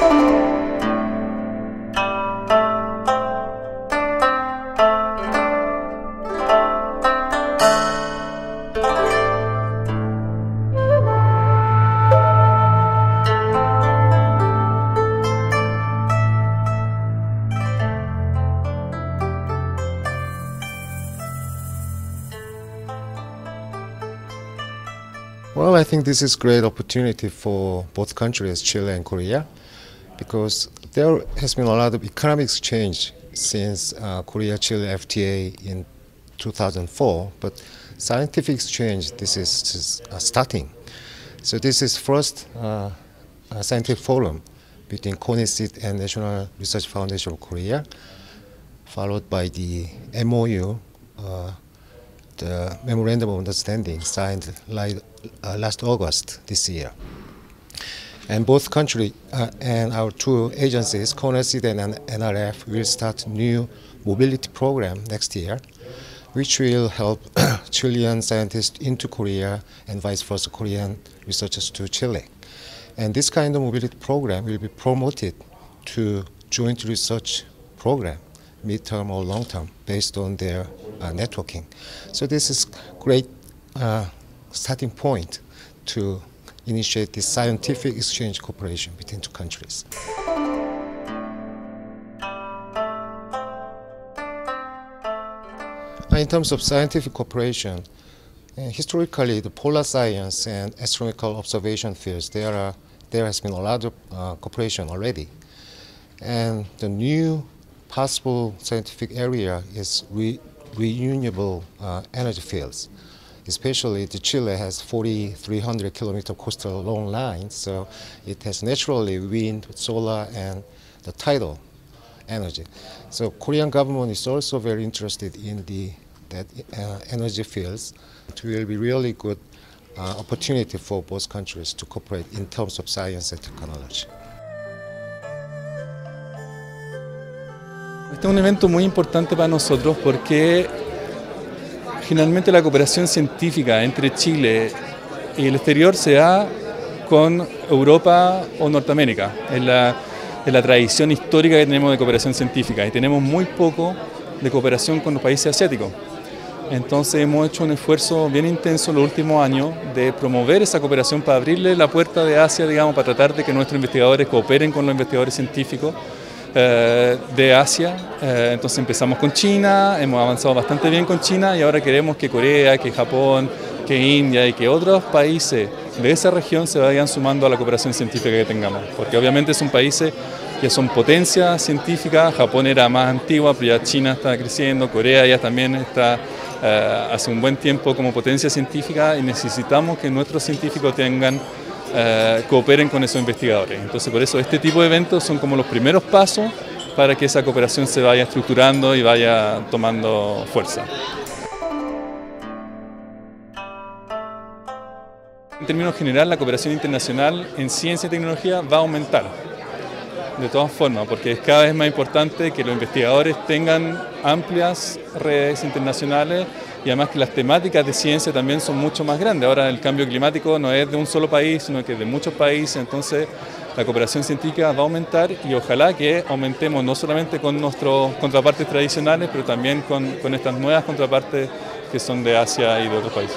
Well, I think this is a great opportunity for both countries, Chile and Korea, because there has been a lot of economic exchange since Korea-Chile FTA in 2004, but scientific exchange, this is just starting. So this is first scientific forum between CONICET and National Research Foundation of Korea, followed by the MOU, the Memorandum of Understanding signed last August this year. And both countries and our two agencies, CONICET and NRF, will start new mobility program next year, which will help Chilean scientists into Korea and vice versa, Korean researchers to Chile. And this kind of mobility program will be promoted to joint research program, mid-term or long-term, based on their networking. So this is great starting point to initiate this scientific exchange cooperation between two countries. In terms of scientific cooperation, historically the polar science and astronomical observation fields, there has been a lot of cooperation already. And the new possible scientific area is renewable energy fields. Especially Chile has 4,300 kilometer coastal long lines, so it has naturally wind, solar, and the tidal energy. So Korean government is also very interested in that energy fields. It will be really good opportunity for both countries to cooperate in terms of science and technology. Este es un evento muy importante para nosotros porque generalmente la cooperación científica entre Chile y el exterior se da con Europa o Norteamérica. Es la tradición histórica que tenemos de cooperación científica y tenemos muy poco de cooperación con los países asiáticos. Entonces hemos hecho un esfuerzo bien intenso en los últimos años de promover esa cooperación para abrirle la puerta de Asia, digamos, para tratar de que nuestros investigadores cooperen con los investigadores científicos de Asia. Entonces empezamos con China, hemos avanzado bastante bien con China y ahora queremos que Corea, que Japón, que India y que otros países de esa región se vayan sumando a la cooperación científica que tengamos, porque obviamente son países que son potencias científicas. Japón era más antigua, pero ya China está creciendo, Corea ya también está hace un buen tiempo como potencia científica y necesitamos que nuestros científicos cooperen con esos investigadores. Entonces por eso este tipo de eventos son como los primeros pasos para que esa cooperación se vaya estructurando y vaya tomando fuerza. En términos generales, la cooperación internacional en ciencia y tecnología va a aumentar, de todas formas, porque es cada vez más importante que los investigadores tengan amplias redes internacionales y además que las temáticas de ciencia también son mucho más grandes. Ahora el cambio climático no es de un solo país, sino que es de muchos países, entonces la cooperación científica va a aumentar y ojalá que aumentemos no solamente con nuestros contrapartes tradicionales, pero también con estas nuevas contrapartes que son de Asia y de otros países.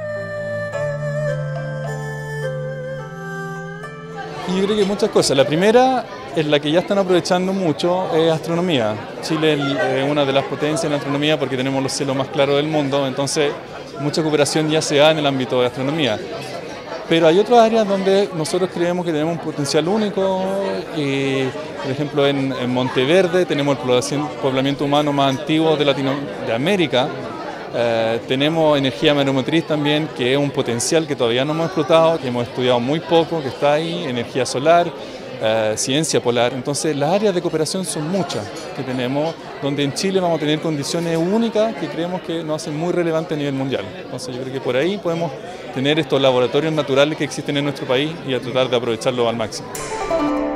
Y yo creo que muchas cosas. La primera es la que ya están aprovechando mucho, es astronomía. Chile es una de las potencias en astronomía porque tenemos los cielos más claros del mundo, entonces mucha cooperación ya se da en el ámbito de astronomía. Pero hay otras áreas donde nosotros creemos que tenemos un potencial único, y, por ejemplo en Monteverde tenemos el poblamiento humano más antiguo de América. Tenemos energía mareomotriz también, que es un potencial que todavía no hemos explotado, que hemos estudiado muy poco, que está ahí, energía solar, ciencia polar. Entonces las áreas de cooperación son muchas que tenemos, donde en Chile vamos a tener condiciones únicas que creemos que nos hacen muy relevantes a nivel mundial. Entonces yo creo que por ahí podemos tener estos laboratorios naturales que existen en nuestro país y a tratar de aprovecharlos al máximo.